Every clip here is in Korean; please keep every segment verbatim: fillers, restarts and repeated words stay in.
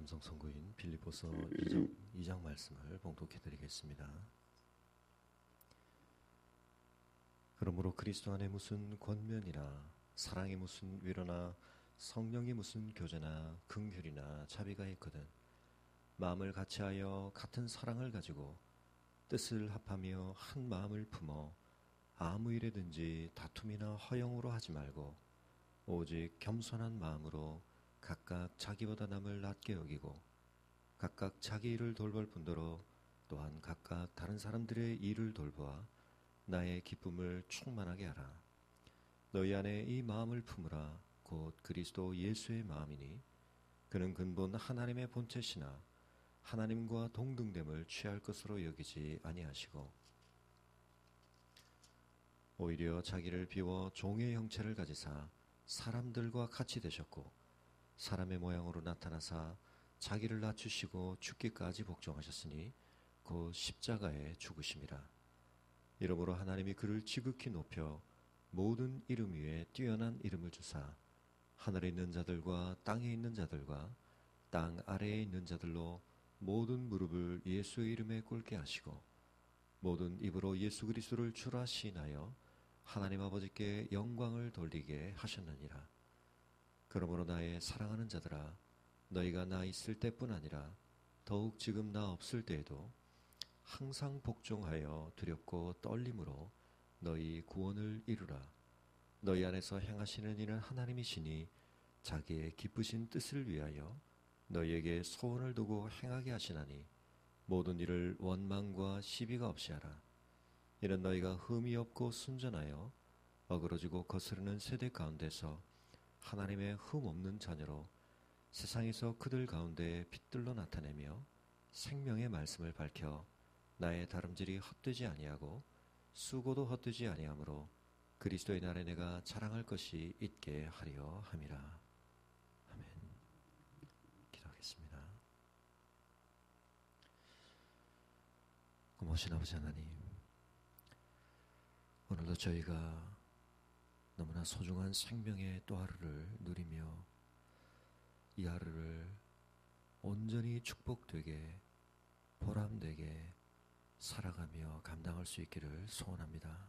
감성 선구인 빌립보서 이 장, 이 장 말씀을 봉독해 드리겠습니다. 그러므로 그리스도 안에 무슨 권면이나 사랑이 무슨 위로나 성령이 무슨 교제나 긍휼이나 자비가 있거든 마음을 같이하여 같은 사랑을 가지고 뜻을 합하며 한 마음을 품어 아무 일에든지 다툼이나 허영으로 하지 말고 오직 겸손한 마음으로 각각 자기보다 남을 낮게 여기고 각각 자기 일을 돌볼 뿐더러 또한 각각 다른 사람들의 일을 돌보아 나의 기쁨을 충만하게 하라. 너희 안에 이 마음을 품으라. 곧 그리스도 예수의 마음이니 그는 근본 하나님의 본체시나 하나님과 동등됨을 취할 것으로 여기지 아니하시고 오히려 자기를 비워 종의 형체를 가지사 사람들과 같이 되셨고 사람의 모양으로 나타나사 자기를 낮추시고 죽기까지 복종하셨으니 곧 십자가에 죽으심이라. 이러므로 하나님이 그를 지극히 높여 모든 이름 위에 뛰어난 이름을 주사 하늘에 있는 자들과 땅에 있는 자들과 땅 아래에 있는 자들로 모든 무릎을 예수의 이름에 꿇게 하시고 모든 입으로 예수 그리스도를 주라 시인하여 하나님 아버지께 영광을 돌리게 하셨느니라. 그러므로 나의 사랑하는 자들아, 너희가 나 있을 때뿐 아니라 더욱 지금 나 없을 때에도 항상 복종하여 두렵고 떨림으로 너희 구원을 이루라. 너희 안에서 행하시는 이는 하나님이시니 자기의 기쁘신 뜻을 위하여 너희에게 소원을 두고 행하게 하시나니 모든 일을 원망과 시비가 없이 하라. 이는 너희가 흠이 없고 순전하여 어그러지고 거스르는 세대 가운데서 하나님의 흠 없는 자녀로 세상에서 그들 가운데 빛들로 나타내며 생명의 말씀을 밝혀 나의 다름질이 헛되지 아니하고 수고도 헛되지 아니하므로 그리스도의 날에 내가 자랑할 것이 있게 하려 함이라. 아멘. 기도하겠습니다. 고마우신 아버지 하나님, 오늘도 저희가 너무나 소중한 생명의 또 하루를 누리며 이 하루를 온전히 축복되게 보람되게 살아가며 감당할 수 있기를 소원합니다.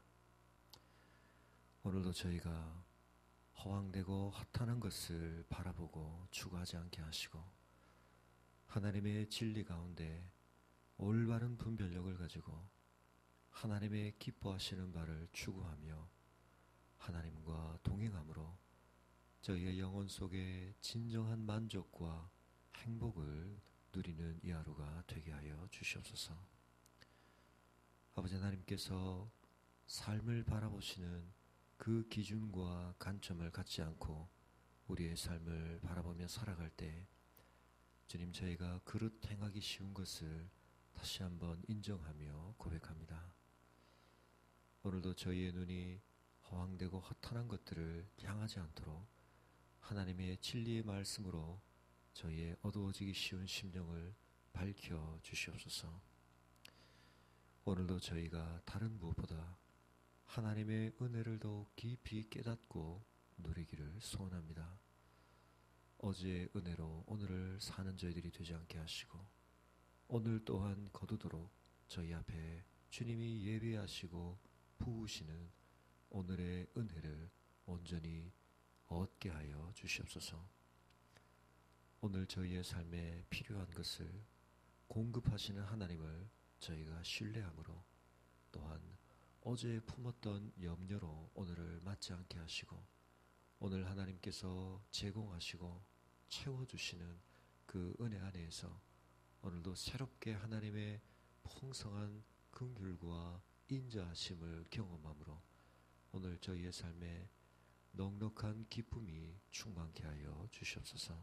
오늘도 저희가 허황되고 허탄한 것을 바라보고 추구하지 않게 하시고 하나님의 진리 가운데 올바른 분별력을 가지고 하나님의 기뻐하시는 바를 추구하며 하나님과 동행함으로 저희의 영혼 속에 진정한 만족과 행복을 누리는 이 하루가 되게 하여 주시옵소서. 아버지 하나님께서 삶을 바라보시는 그 기준과 관점을 갖지 않고 우리의 삶을 바라보며 살아갈 때 주님, 저희가 그릇 행하기 쉬운 것을 다시 한번 인정하며 고백합니다. 오늘도 저희의 눈이 허황되고 허탄한 것들을 향하지 않도록 하나님의 진리의 말씀으로 저희의 어두워지기 쉬운 심령을 밝혀 주시옵소서. 오늘도 저희가 다른 무엇보다 하나님의 은혜를 더욱 깊이 깨닫고 누리기를 소원합니다. 어제의 은혜로 오늘을 사는 저희들이 되지 않게 하시고 오늘 또한 거두도록 저희 앞에 주님이 예비하시고 부으시는 오늘의 은혜를 온전히 얻게 하여 주시옵소서. 오늘 저희의 삶에 필요한 것을 공급하시는 하나님을 저희가 신뢰함으로 또한 어제 품었던 염려로 오늘을 맞지 않게 하시고 오늘 하나님께서 제공하시고 채워주시는 그 은혜 안에서 오늘도 새롭게 하나님의 풍성한 긍휼과 인자하심을 경험함으로 오늘 저희의 삶에 넉넉한 기쁨이 충만케 하여 주시옵소서.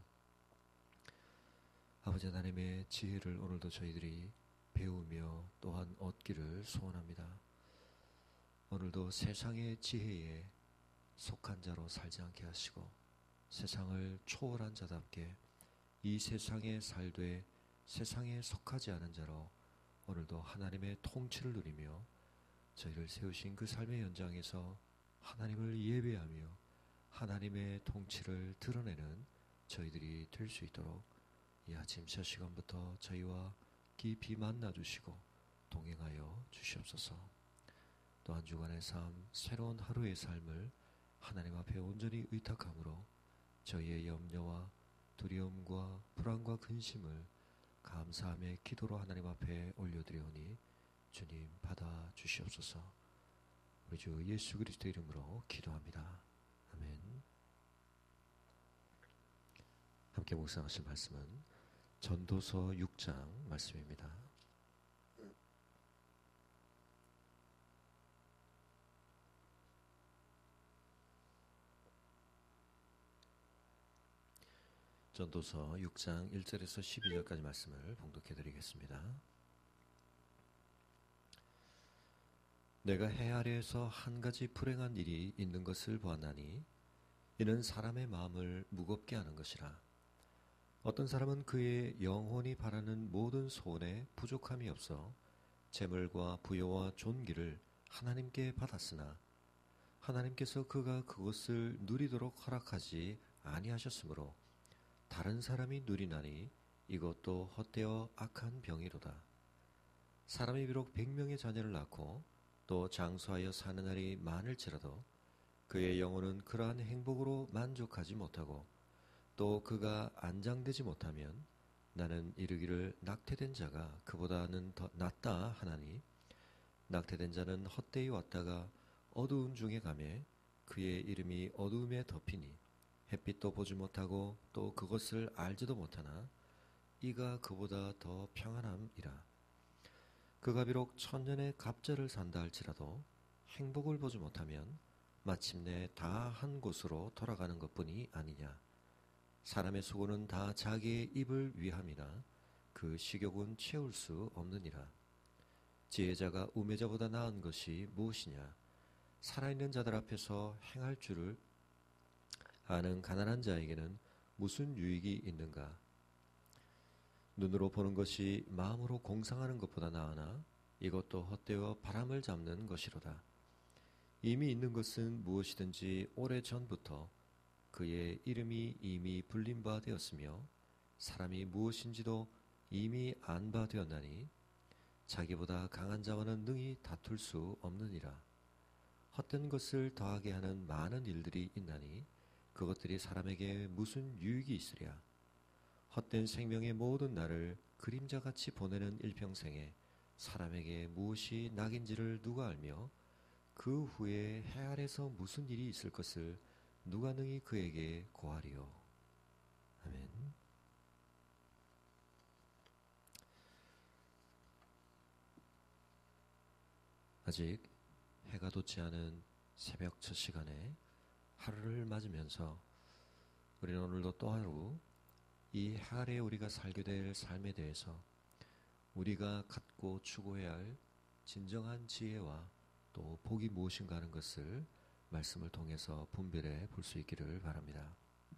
아버지 하나님의 지혜를 오늘도 저희들이 배우며 또한 얻기를 소원합니다. 오늘도 세상의 지혜에 속한 자로 살지 않게 하시고 세상을 초월한 자답게 이 세상에 살되 세상에 속하지 않은 자로 오늘도 하나님의 통치를 누리며 저희를 세우신 그 삶의 현장에서 하나님을 예배하며 하나님의 통치를 드러내는 저희들이 될 수 있도록 이 아침 첫 시간부터 저희와 깊이 만나 주시고 동행하여 주시옵소서. 또 한 주간의 삶, 새로운 하루의 삶을 하나님 앞에 온전히 의탁함으로 저희의 염려와 두려움과 불안과 근심을 감사함의 기도로 하나님 앞에 올려드리오니 주님 받아 주시옵소서. 우리 주 예수 그리스도 이름으로 기도합니다. 아멘. 함께 묵상하실 말씀은 전도서 육 장 말씀입니다. 전도서 육 장 일 절에서 십이 절까지 말씀을 봉독해 드리겠습니다. 내가 해 아래에서 한 가지 불행한 일이 있는 것을 보았나니 이는 사람의 마음을 무겁게 하는 것이라. 어떤 사람은 그의 영혼이 바라는 모든 소원에 부족함이 없어 재물과 부여와 존귀를 하나님께 받았으나 하나님께서 그가 그것을 누리도록 허락하지 아니하셨으므로 다른 사람이 누리나니 이것도 헛되어 악한 병이로다. 사람이 비록 백명의 자녀를 낳고 또 장수하여 사는 날이 많을지라도 그의 영혼은 그러한 행복으로 만족하지 못하고 또 그가 안장되지 못하면 나는 이르기를 낙태된 자가 그보다는 더 낫다 하나니 낙태된 자는 헛되이 왔다가 어두운 중에 가매 그의 이름이 어두움에 덮이니 햇빛도 보지 못하고 또 그것을 알지도 못하나 이가 그보다 더 평안함이라. 그가 비록 천년의 갑절을 산다 할지라도 행복을 보지 못하면 마침내 다 한 곳으로 돌아가는 것뿐이 아니냐. 사람의 수고는 다 자기의 입을 위함이나 그 식욕은 채울 수 없느니라. 지혜자가 우매자보다 나은 것이 무엇이냐. 살아있는 자들 앞에서 행할 줄을 아는 가난한 자에게는 무슨 유익이 있는가. 눈으로 보는 것이 마음으로 공상하는 것보다 나으나 이것도 헛되어 바람을 잡는 것이로다. 이미 있는 것은 무엇이든지 오래전부터 그의 이름이 이미 불린 바 되었으며 사람이 무엇인지도 이미 안 바 되었나니 자기보다 강한 자와는 능히 다툴 수 없느니라. 헛된 것을 더하게 하는 많은 일들이 있나니 그것들이 사람에게 무슨 유익이 있으랴. 헛된 생명의 모든 날을 그림자같이 보내는 일평생에 사람에게 무엇이 낙인지를 누가 알며 그 후에 해 아래서 무슨 일이 있을 것을 누가 능히 그에게 고하리요. 아멘. 아직 해가 돋지 않은 새벽 첫 시간에 하루를 맞으면서 우리는 오늘도 또 하루 이 해 아래에 우리가 살게 될 삶에 대해서 우리가 갖고 추구해야 할 진정한 지혜와 또 복이 무엇인가 하는 것을 말씀을 통해서 분별해 볼 수 있기를 바랍니다.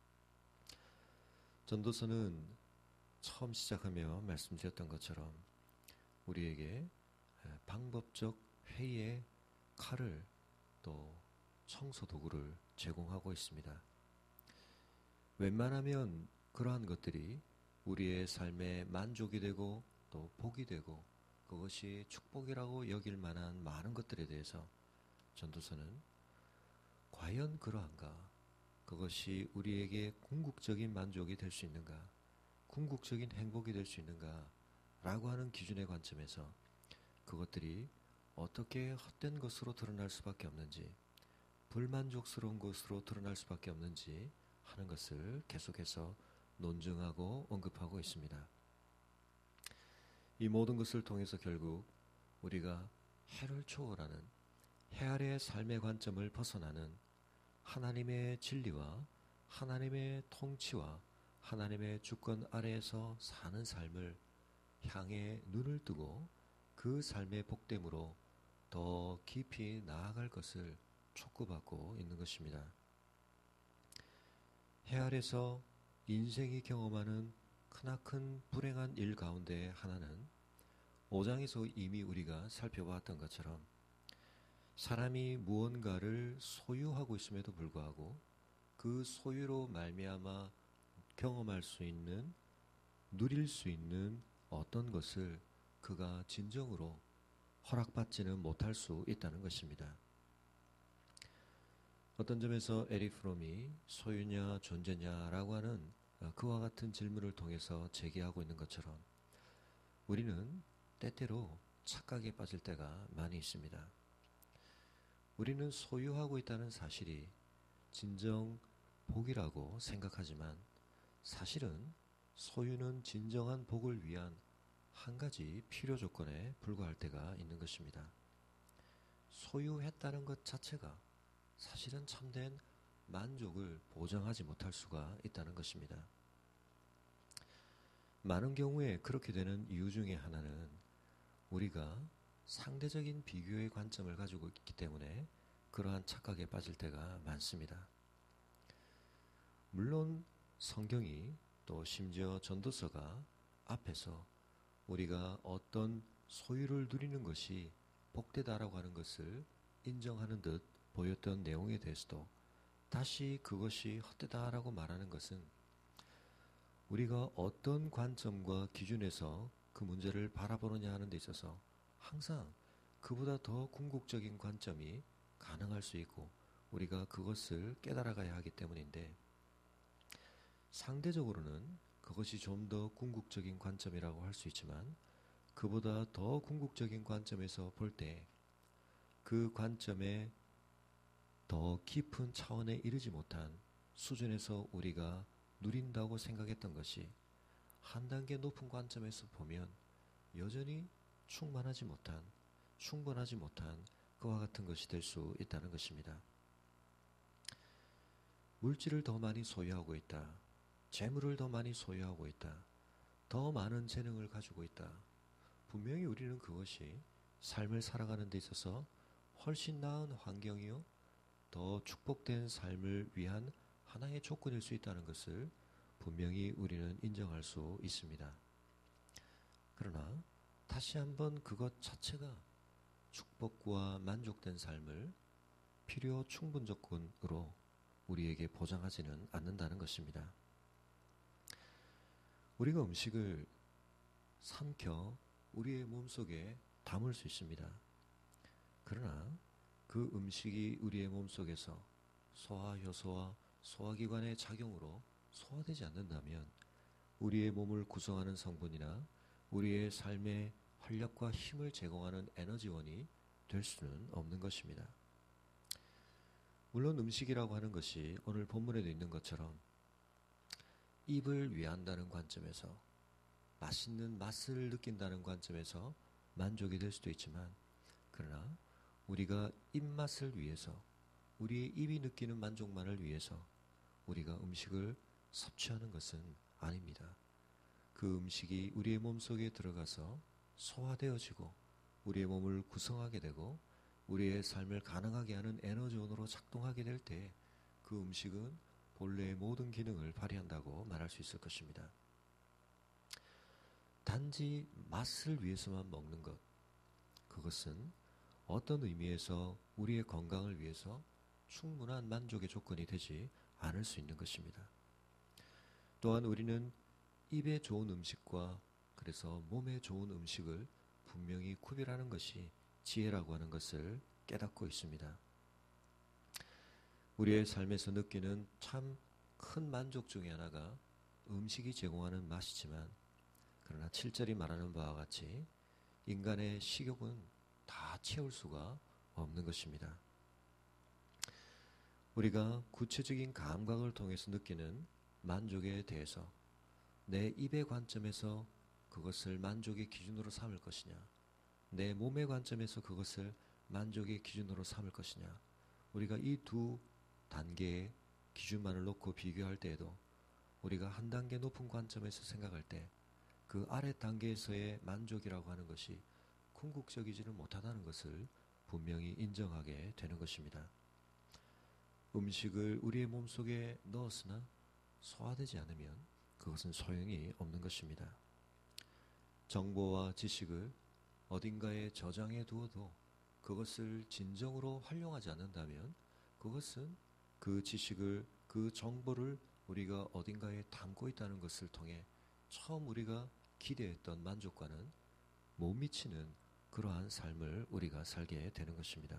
전도서는 처음 시작하며 말씀드렸던 것처럼 우리에게 방법적 회의의 칼을 또 청소 도구를 제공하고 있습니다. 웬만하면 그러한 것들이 우리의 삶에 만족이 되고 또 복이 되고 그것이 축복이라고 여길 만한 많은 것들에 대해서 전도서는 과연 그러한가? 그것이 우리에게 궁극적인 만족이 될 수 있는가? 궁극적인 행복이 될 수 있는가? 라고 하는 기준의 관점에서 그것들이 어떻게 헛된 것으로 드러날 수밖에 없는지, 불만족스러운 것으로 드러날 수밖에 없는지 하는 것을 계속해서 논증하고 언급하고 있습니다. 이 모든 것을 통해서 결국 우리가 해를 초월하는 해 아래의 삶의 관점을 벗어나는 하나님의 진리와 하나님의 통치와 하나님의 주권 아래에서 사는 삶을 향해 눈을 뜨고 그 삶의 복됨으로 더 깊이 나아갈 것을 촉구받고 있는 것입니다. 해 아래서 인생이 경험하는 크나큰 불행한 일 가운데 하나는 오 장에서 이미 우리가 살펴보았던 것처럼 사람이 무언가를 소유하고 있음에도 불구하고 그 소유로 말미암아 경험할 수 있는 누릴 수 있는 어떤 것을 그가 진정으로 허락받지는 못할 수 있다는 것입니다. 어떤 점에서 에릭 프롬이 소유냐 존재냐라고 하는 그와 같은 질문을 통해서 제기하고 있는 것처럼 우리는 때때로 착각에 빠질 때가 많이 있습니다. 우리는 소유하고 있다는 사실이 진정 복이라고 생각하지만 사실은 소유는 진정한 복을 위한 한 가지 필요 조건에 불과할 때가 있는 것입니다. 소유했다는 것 자체가 사실은 참된 만족을 보장하지 못할 수가 있다는 것입니다. 많은 경우에 그렇게 되는 이유 중에 하나는 우리가 상대적인 비교의 관점을 가지고 있기 때문에 그러한 착각에 빠질 때가 많습니다. 물론 성경이 또 심지어 전도서가 앞에서 우리가 어떤 소유를 누리는 것이 복되다라고 하는 것을 인정하는 듯 보였던 내용에 대해서도 다시 그것이 헛되다라고 말하는 것은 우리가 어떤 관점과 기준에서 그 문제를 바라보느냐 하는 데 있어서 항상 그보다 더 궁극적인 관점이 가능할 수 있고 우리가 그것을 깨달아가야 하기 때문인데 상대적으로는 그것이 좀 더 궁극적인 관점이라고 할 수 있지만 그보다 더 궁극적인 관점에서 볼 때 그 관점에 더 깊은 차원에 이르지 못한 수준에서 우리가 누린다고 생각했던 것이 한 단계 높은 관점에서 보면 여전히 충만하지 못한, 충분하지 못한 그와 같은 것이 될 수 있다는 것입니다. 물질을 더 많이 소유하고 있다. 재물을 더 많이 소유하고 있다. 더 많은 재능을 가지고 있다. 분명히 우리는 그것이 삶을 살아가는 데 있어서 훨씬 나은 환경이요. 더 축복된 삶을 위한 하나의 조건일 수 있다는 것을 분명히 우리는 인정할 수 있습니다. 그러나 다시 한번 그것 자체가 축복과 만족된 삶을 필요 충분 조건으로 우리에게 보장하지는 않는다는 것입니다. 우리가 음식을 삼켜 우리의 몸속에 담을 수 있습니다. 그러나 그 음식이 우리의 몸속에서 소화 효소와 소화기관의 작용으로 소화되지 않는다면 우리의 몸을 구성하는 성분이나 우리의 삶의 활력과 힘을 제공하는 에너지원이 될 수는 없는 것입니다. 물론 음식이라고 하는 것이 오늘 본문에도 있는 것처럼 입을 위한다는 관점에서 맛있는 맛을 느낀다는 관점에서 만족이 될 수도 있지만 그러나 우리가 입맛을 위해서 우리의 입이 느끼는 만족만을 위해서 우리가 음식을 섭취하는 것은 아닙니다. 그 음식이 우리의 몸속에 들어가서 소화되어지고 우리의 몸을 구성하게 되고 우리의 삶을 가능하게 하는 에너지원으로 작동하게 될 때 그 음식은 본래의 모든 기능을 발휘한다고 말할 수 있을 것입니다. 단지 맛을 위해서만 먹는 것, 그것은 어떤 의미에서 우리의 건강을 위해서 충분한 만족의 조건이 되지 않을 수 있는 것입니다. 또한 우리는 입에 좋은 음식과 그래서 몸에 좋은 음식을 분명히 구별하는 것이 지혜라고 하는 것을 깨닫고 있습니다. 우리의 삶에서 느끼는 참 큰 만족 중에 하나가 음식이 제공하는 맛이지만 그러나 칠 절이 말하는 바와 같이 인간의 식욕은 다 채울 수가 없는 것입니다. 우리가 구체적인 감각을 통해서 느끼는 만족에 대해서 내 입의 관점에서 그것을 만족의 기준으로 삼을 것이냐, 내 몸의 관점에서 그것을 만족의 기준으로 삼을 것이냐, 우리가 이 두 단계의 기준만을 놓고 비교할 때에도 우리가 한 단계 높은 관점에서 생각할 때 그 아래 단계에서의 만족이라고 하는 것이 궁극적이지는 못하다는 것을 분명히 인정하게 되는 것입니다. 음식을 우리의 몸속에 넣었으나 소화되지 않으면 그것은 소용이 없는 것입니다. 정보와 지식을 어딘가에 저장해 두어도 그것을 진정으로 활용하지 않는다면 그것은 그 지식을, 그 정보를 우리가 어딘가에 담고 있다는 것을 통해 처음 우리가 기대했던 만족과는 못 미치는 그러한 삶을 우리가 살게 되는 것입니다.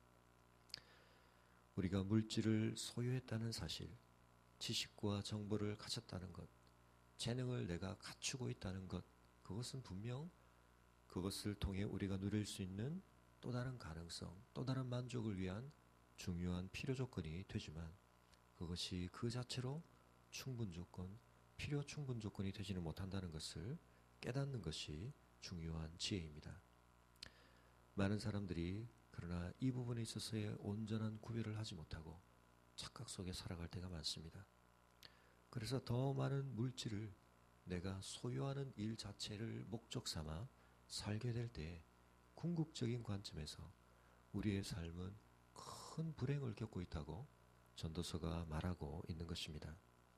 우리가 물질을 소유했다는 사실, 지식과 정보를 가졌다는 것, 재능을 내가 갖추고 있다는 것, 그것은 분명 그것을 통해 우리가 누릴 수 있는 또 다른 가능성, 또 다른 만족을 위한 중요한 필요 조건이 되지만 그것이 그 자체로 충분 조건, 필요 충분 조건이 되지는 못한다는 것을 깨닫는 것이 중요한 지혜입니다. 많은 사람들이 그러나 이 부분에 있어서의 온전한 구별을 하지 못하고 착각 속에 살아갈 때가 많습니다. 그래서 더 많은 물질을 내가 소유하는 일 자체를 목적 삼아 살게 될 때 궁극적인 관점에서 우리의 삶은 큰 불행을 겪고 있다고 전도서가 말하고 있는 것입니다.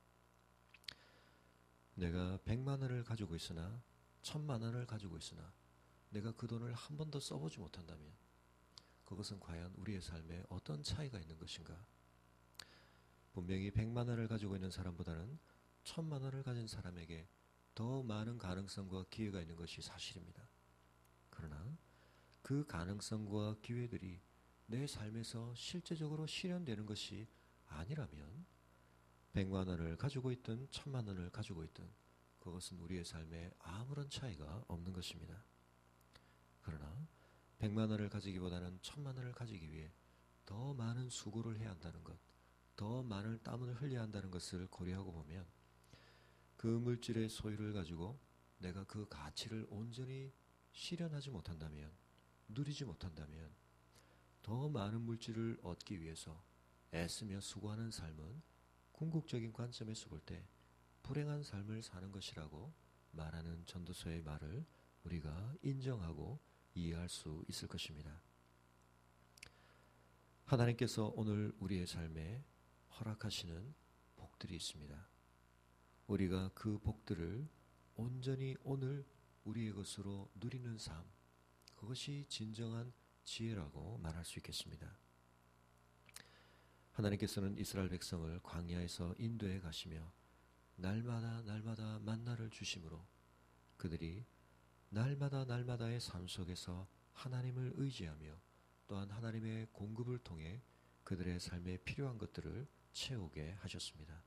내가 백만 원을 가지고 있으나 천만 원을 가지고 있으나 내가 그 돈을 한 번도 써보지 못한다면 그것은 과연 우리의 삶에 어떤 차이가 있는 것인가? 분명히 백만 원을 가지고 있는 사람보다는 천만 원을 가진 사람에게 더 많은 가능성과 기회가 있는 것이 사실입니다. 그러나 그 가능성과 기회들이 내 삶에서 실제적으로 실현되는 것이 아니라면 백만 원을 가지고 있든 천만 원을 가지고 있든 그것은 우리의 삶에 아무런 차이가 없는 것입니다. 그러나 백만 원을 가지기보다는 천만 원을 가지기 위해 더 많은 수고를 해야 한다는 것, 더 많은 땀을 흘려야 한다는 것을 고려하고 보면 그 물질의 소유를 가지고 내가 그 가치를 온전히 실현하지 못한다면, 누리지 못한다면 더 많은 물질을 얻기 위해서 애쓰며 수고하는 삶은 궁극적인 관점에서 볼 때 불행한 삶을 사는 것이라고 말하는 전도서의 말을 우리가 인정하고 이해할 수 있을 것입니다. 하나님께서 오늘 우리의 삶에 허락하시는 복들이 있습니다. 우리가 그 복들을 온전히 오늘 우리의 것으로 누리는 삶, 그것이 진정한 지혜라고 말할 수 있겠습니다. 하나님께서는 이스라엘 백성을 광야에서 인도해 가시며 날마다 날마다 만나를 주심으로 그들이 날마다 날마다의 삶 속에서 하나님을 의지하며 또한 하나님의 공급을 통해 그들의 삶에 필요한 것들을 채우게 하셨습니다.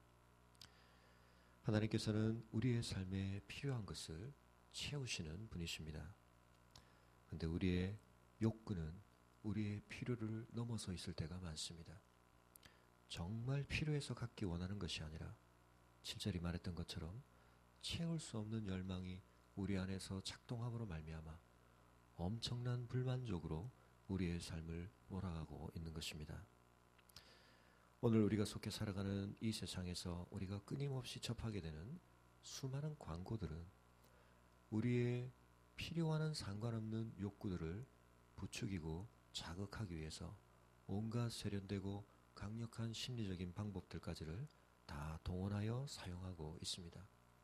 하나님께서는 우리의 삶에 필요한 것을 채우시는 분이십니다. 그런데 우리의 욕구는 우리의 필요를 넘어서 있을 때가 많습니다. 정말 필요해서 갖기 원하는 것이 아니라 칠 절이 말했던 것처럼 채울 수 없는 열망이 우리 안에서 작동함으로 말미암아 엄청난 불만족으로 우리의 삶을 몰아가고 있는 것입니다. 오늘 우리가 속해 살아가는 이 세상에서 우리가 끊임없이 접하게 되는 수많은 광고들은 우리의 필요와는 상관없는 욕구들을 부추기고 자극하기 위해서 온갖 세련되고 강력한 심리적인 방법들까지를 다 동원하여 사용하고 있습니다.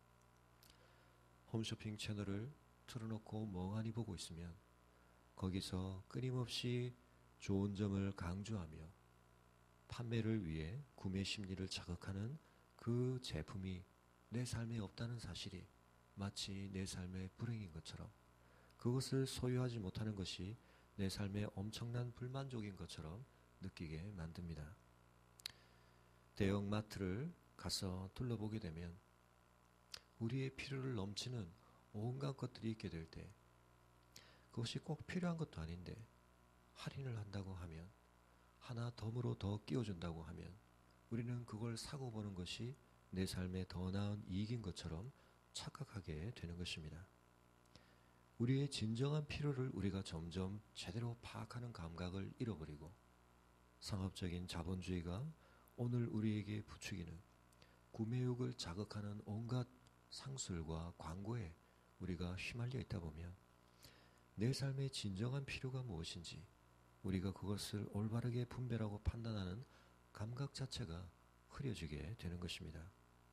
홈쇼핑 채널을 틀어놓고 멍하니 보고 있으면 거기서 끊임없이 좋은 점을 강조하며 판매를 위해 구매 심리를 자극하는 그 제품이 내 삶에 없다는 사실이 마치 내 삶의 불행인 것처럼, 그것을 소유하지 못하는 것이 내 삶의 엄청난 불만족인 것처럼 느끼게 만듭니다. 대형 마트를 가서 둘러보게 되면 우리의 필요를 넘치는 온갖 것들이 있게 될 때 그것이 꼭 필요한 것도 아닌데 할인을 한다고 하면, 하나 덤으로 더 끼워준다고 하면 우리는 그걸 사고 보는 것이 내 삶에 더 나은 이익인 것처럼 착각하게 되는 것입니다. 우리의 진정한 필요를 우리가 점점 제대로 파악하는 감각을 잃어버리고 상업적인 자본주의가 오늘 우리에게 부추기는 구매욕을 자극하는 온갖 상술과 광고에 우리가 휘말려 있다 보면 내 삶의 진정한 필요가 무엇인지 우리가 그것을 올바르게 분별하고 판단하는 감각 자체가 흐려지게 되는 것입니다.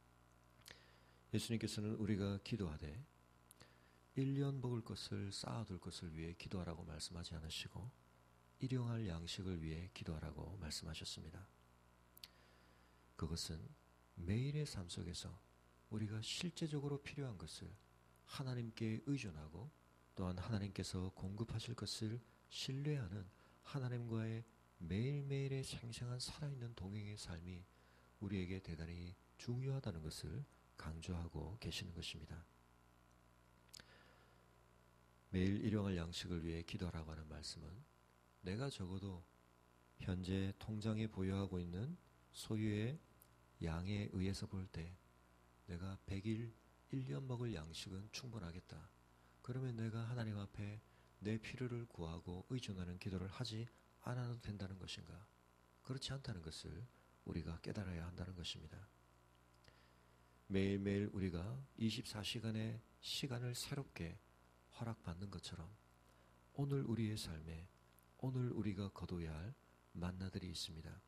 예수님께서는 우리가 기도하되 일 년 먹을 것을 쌓아둘 것을 위해 기도하라고 말씀하지 않으시고 일용할 양식을 위해 기도하라고 말씀하셨습니다. 그것은 매일의 삶 속에서 우리가 실제적으로 필요한 것을 하나님께 의존하고 또한 하나님께서 공급하실 것을 신뢰하는 하나님과의 매일매일의 생생한 살아있는 동행의 삶이 우리에게 대단히 중요하다는 것을 강조하고 계시는 것입니다. 매일 일용할 양식을 위해 기도하라고 하는 말씀은 내가 적어도 현재 통장에 보유하고 있는 소유의 양에 의해서 볼 때 내가 백 일, 일 년 먹을 양식은 충분하겠다. 그러면 내가 하나님 앞에 내 필요를 구하고 의존하는 기도를 하지 않아도 된다는 것인가? 그렇지 않다는 것을 우리가 깨달아야 한다는 것입니다. 매일매일 우리가 이십사 시간의 시간을 새롭게 허락받는 것처럼 오늘 우리의 삶에 오늘 우리가 거둬야 할 만나들이 있습니다.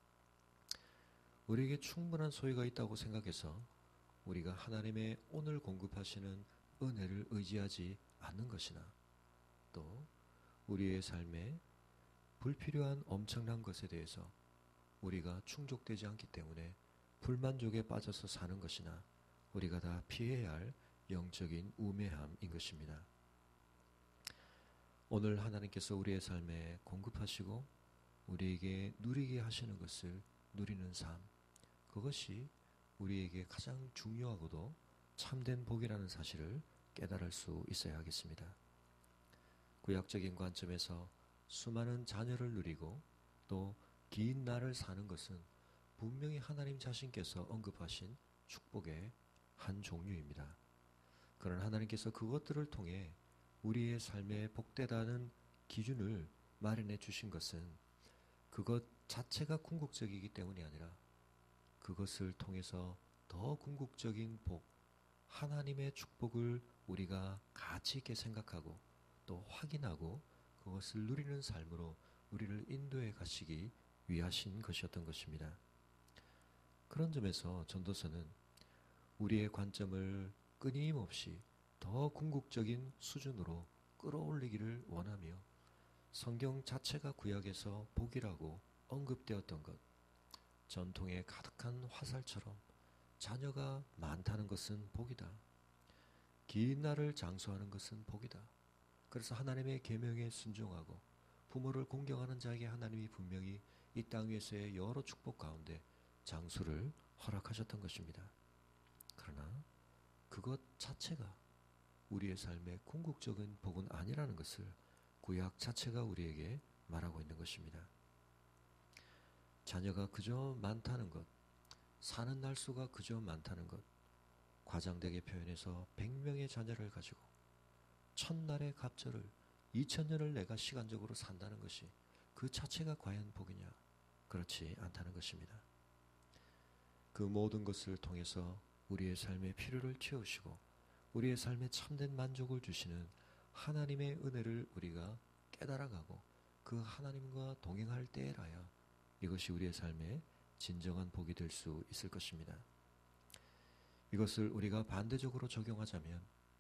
우리에게 충분한 소유가 있다고 생각해서 우리가 하나님의 오늘 공급하시는 은혜를 의지하지 않는 것이나 또 우리의 삶에 불필요한 엄청난 것에 대해서 우리가 충족되지 않기 때문에 불만족에 빠져서 사는 것이나 우리가 다 피해야 할 영적인 우매함인 것입니다. 오늘 하나님께서 우리의 삶에 공급하시고 우리에게 누리게 하시는 것을 누리는 삶, 그것이 우리에게 가장 중요하고도 참된 복이라는 사실을 깨달을 수 있어야 하겠습니다. 구약적인 관점에서 수많은 자녀를 누리고 또 긴 날을 사는 것은 분명히 하나님 자신께서 언급하신 축복의 한 종류입니다. 그러나 하나님께서 그것들을 통해 우리의 삶에 복되다는 기준을 마련해 주신 것은 그것 자체가 궁극적이기 때문이 아니라 그것을 통해서 더 궁극적인 복, 하나님의 축복을 우리가 가치 있게 생각하고 또 확인하고 그것을 누리는 삶으로 우리를 인도해 가시기 위하신 것이었던 것입니다. 그런 점에서 전도서는 우리의 관점을 끊임없이 더 궁극적인 수준으로 끌어올리기를 원하며 성경 자체가 구약에서 복이라고 언급되었던 것, 전통에 가득한 화살처럼 자녀가 많다는 것은 복이다. 긴 날을 장수하는 것은 복이다. 그래서 하나님의 계명에 순종하고 부모를 공경하는 자에게 하나님이 분명히 이 땅 위에서의 여러 축복 가운데 장수를 허락하셨던 것입니다. 그러나 그것 자체가 우리의 삶의 궁극적인 복은 아니라는 것을 구약 자체가 우리에게 말하고 있는 것입니다. 자녀가 그저 많다는 것, 사는 날수가 그저 많다는 것, 과장되게 표현해서 백 명의 자녀를 가지고 천날의 갑절을 이천 년을 내가 시간적으로 산다는 것이 그 자체가 과연 복이냐? 그렇지 않다는 것입니다. 그 모든 것을 통해서 우리의 삶의 필요를 채우시고 우리의 삶에 참된 만족을 주시는 하나님의 은혜를 우리가 깨달아가고 그 하나님과 동행할 때라야 이것이 우리의 삶에 진정한 복이 될 수 있을 것입니다. 이것을 우리가 반대적으로 적용하자면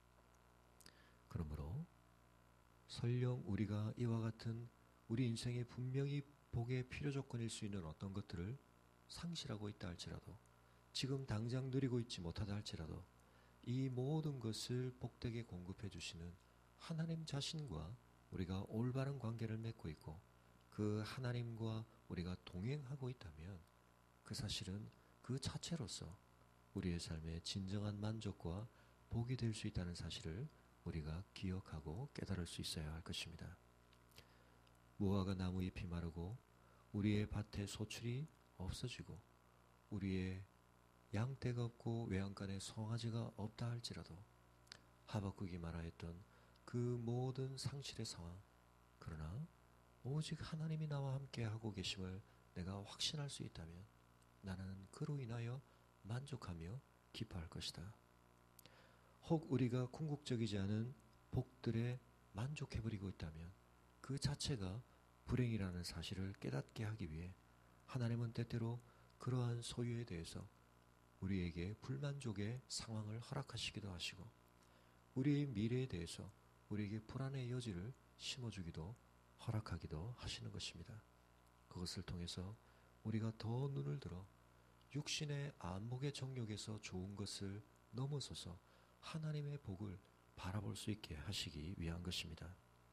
그러므로 설령 우리가 이와 같은 우리 인생에 분명히 복의 필요 조건일 수 있는 어떤 것들을 상실하고 있다 할지라도 지금 당장 누리고 있지 못하다 할지라도 이 모든 것을 복되게 공급해 주시는 하나님 자신과 우리가 올바른 관계를 맺고 있고 그 하나님과 우리가 동행하고 있다면 그 사실은 그 자체로서 우리의 삶에 진정한 만족과 복이 될 수 있다는 사실을 우리가 기억하고 깨달을 수 있어야 할 것입니다. 무화과 나무 잎이 마르고 우리의 밭에 소출이 없어지고 우리의 양떼가 없고 외양간에 송아지가 없다 할지라도 하박국이 말하였던 그 모든 상실의 상황, 그러나 오직 하나님이 나와 함께 하고 계심을 내가 확신할 수 있다면 나는 그로 인하여 만족하며 기뻐할 것이다. 혹 우리가 궁극적이지 않은 복들에 만족해버리고 있다면 그 자체가 불행이라는 사실을 깨닫게 하기 위해 하나님은 때때로 그러한 소유에 대해서 우리에게 불만족의 상황을 허락하시기도 하시고 우리의 미래에 대해서 우리에게 불안의 여지를 심어주기도 허락하기도 하시는 것입니다. 그것을 통해서 우리가 더 눈을 들어 육신의 안목의 정욕에서 좋은 것을 넘어서서 하나님의 복을 바라볼 수 있게 하시기 위한 것입니다.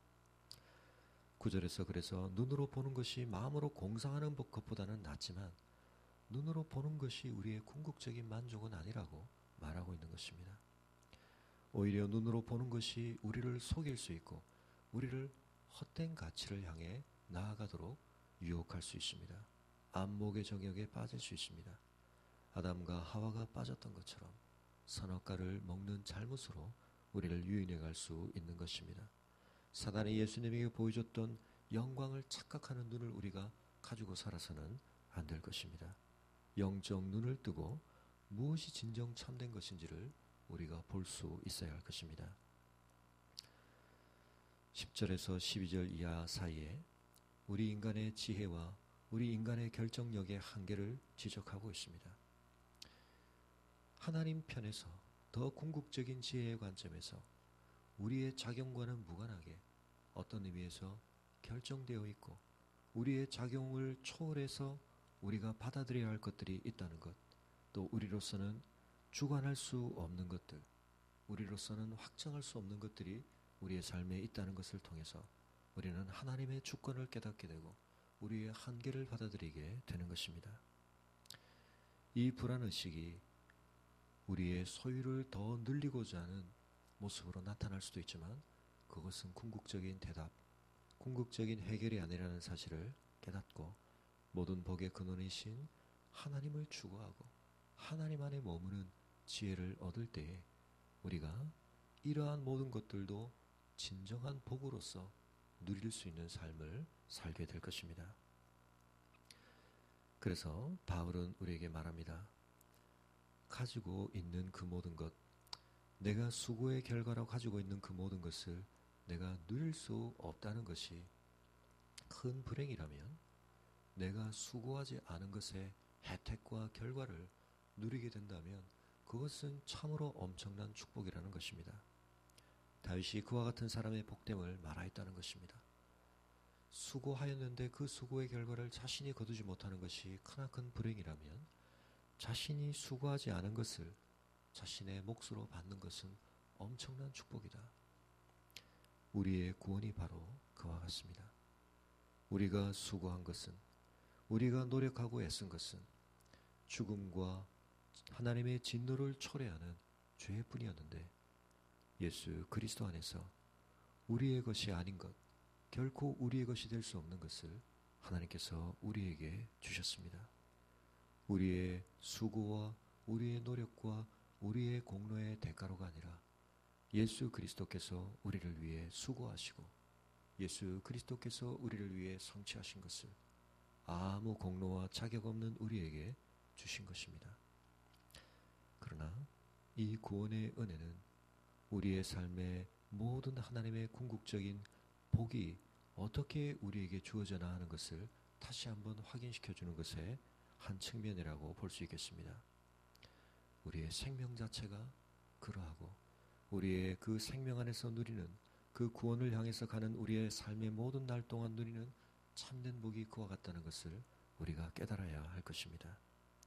구절에서 그래서 눈으로 보는 것이 마음으로 공상하는 것보다는 낫지만 눈으로 보는 것이 우리의 궁극적인 만족은 아니라고 말하고 있는 것입니다. 오히려 눈으로 보는 것이 우리를 속일 수 있고 우리를 헛된 가치를 향해 나아가도록 유혹할 수 있습니다. 안목의 정욕에 빠질 수 있습니다. 아담과 하와가 빠졌던 것처럼 선악과를 먹는 잘못으로 우리를 유인해 갈 수 있는 것입니다. 사단이 예수님에게 보여줬던 영광을 착각하는 눈을 우리가 가지고 살아서는 안 될 것입니다. 영적 눈을 뜨고 무엇이 진정 참된 것인지를 우리가 볼 수 있어야 할 것입니다. 십 절에서 십이 절 이하 사이에 우리 인간의 지혜와 우리 인간의 결정력의 한계를 지적하고 있습니다. 하나님 편에서 더 궁극적인 지혜의 관점에서 우리의 작용과는 무관하게 어떤 의미에서 결정되어 있고 우리의 작용을 초월해서 우리가 받아들여야 할 것들이 있다는 것, 또 우리로서는 주관할 수 없는 것들, 우리로서는 확정할 수 없는 것들이 우리의 삶에 있다는 것을 통해서 우리는 하나님의 주권을 깨닫게 되고 우리의 한계를 받아들이게 되는 것입니다. 이 불안의식이 우리의 소유를 더 늘리고자 하는 모습으로 나타날 수도 있지만 그것은 궁극적인 대답, 궁극적인 해결이 아니라는 사실을 깨닫고 모든 복의 근원이신 하나님을 추구하고 하나님 안에 머무는 지혜를 얻을 때에 우리가 이러한 모든 것들도 진정한 복으로서 누릴 수 있는 삶을 살게 될 것입니다. 그래서 바울은 우리에게 말합니다. 가지고 있는 그 모든 것, 내가 수고의 결과로 가지고 있는 그 모든 것을 내가 누릴 수 없다는 것이 큰 불행이라면 내가 수고하지 않은 것의 혜택과 결과를 누리게 된다면 그것은 참으로 엄청난 축복이라는 것입니다. 다윗이 그와 같은 사람의 복됨을 말하였다는 것입니다. 수고하였는데 그 수고의 결과를 자신이 거두지 못하는 것이 크나큰 불행이라면 자신이 수고하지 않은 것을 자신의 몫으로 받는 것은 엄청난 축복이다. 우리의 구원이 바로 그와 같습니다. 우리가 수고한 것은, 우리가 노력하고 애쓴 것은 죽음과 하나님의 진노를 초래하는 죄뿐이었는데 예수 그리스도 안에서 우리의 것이 아닌 것, 결코 우리의 것이 될 수 없는 것을 하나님께서 우리에게 주셨습니다. 우리의 수고와 우리의 노력과 우리의 공로의 대가로가 아니라 예수 그리스도께서 우리를 위해 수고하시고 예수 그리스도께서 우리를 위해 성취하신 것을 아무 공로와 자격 없는 우리에게 주신 것입니다. 그러나 이 구원의 은혜는 우리의 삶의 모든 하나님의 궁극적인 복이 어떻게 우리에게 주어져나 하는 것을 다시 한번 확인시켜 주는 것의 한 측면이라고 볼 수 있겠습니다. 우리의 생명 자체가 그러하고 우리의 그 생명 안에서 누리는 그 구원을 향해서 가는 우리의 삶의 모든 날 동안 누리는 참된 복이 그와 같다는 것을 우리가 깨달아야 할 것입니다.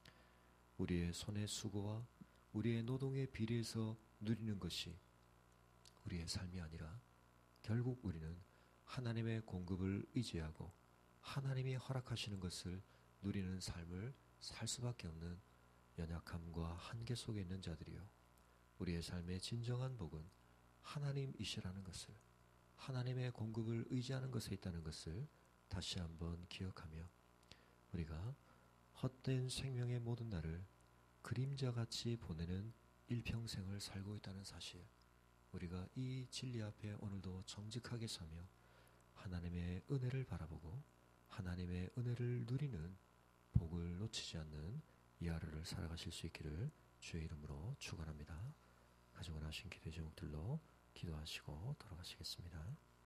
우리의 손의 수고와 우리의 노동에 비례해서 누리는 것이 우리의 삶이 아니라 결국 우리는 하나님의 공급을 의지하고 하나님이 허락하시는 것을 누리는 삶을 살 수밖에 없는 연약함과 한계 속에 있는 자들이요. 우리의 삶의 진정한 복은 하나님이시라는 것을, 하나님의 공급을 의지하는 것에 있다는 것을 다시 한번 기억하며 우리가 헛된 생명의 모든 날을 그림자같이 보내는 일평생을 살고 있다는 사실, 우리가 이 진리 앞에 오늘도 정직하게 서며 하나님의 은혜를 바라보고 하나님의 은혜를 누리는 복을 놓치지 않는 이 하루를 살아가실 수 있기를 주의 이름으로 축원합니다. 가지고 나신 기도의 제목들로 기도하시고 돌아가시겠습니다.